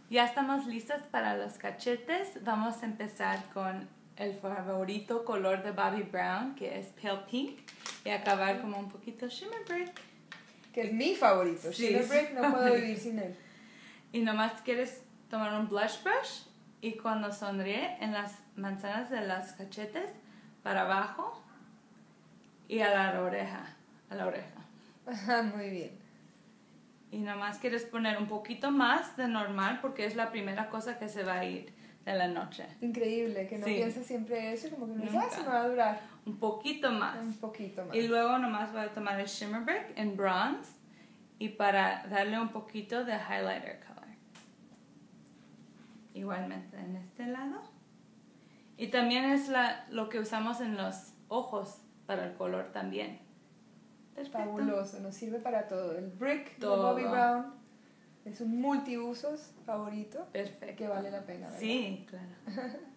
Ya estamos listas para los cachetes. Vamos a empezar con el favorito color de Bobbi Brown, que es Pale Pink, y acabar como un poquito Shimmer Brick. Que es mi favorito. Sí, Shimmer Brick no puedo vivir sin él. Y nomás quieres tomar un blush brush y cuando sonríe en las manzanas de los cachetes para abajo y a la oreja. Muy bien. Y nomás quieres poner un poquito más de normal porque es la primera cosa que se va a ir de la noche. Increíble, que no Sí. pienses siempre eso, como que no Nunca. sabes si me va a durar. Un poquito más. Un poquito más. Y luego nomás voy a tomar el Shimmer Brick en bronze y para darle un poquito de highlighter color. Igualmente en este lado. Y también es lo que usamos en los ojos para el color también. Perfecto. Fabuloso, nos sirve para todo. El brick Todo. de Bobbi Brown es un multiusos favorito. Perfecto. Que vale la pena, ¿verdad? Sí, claro.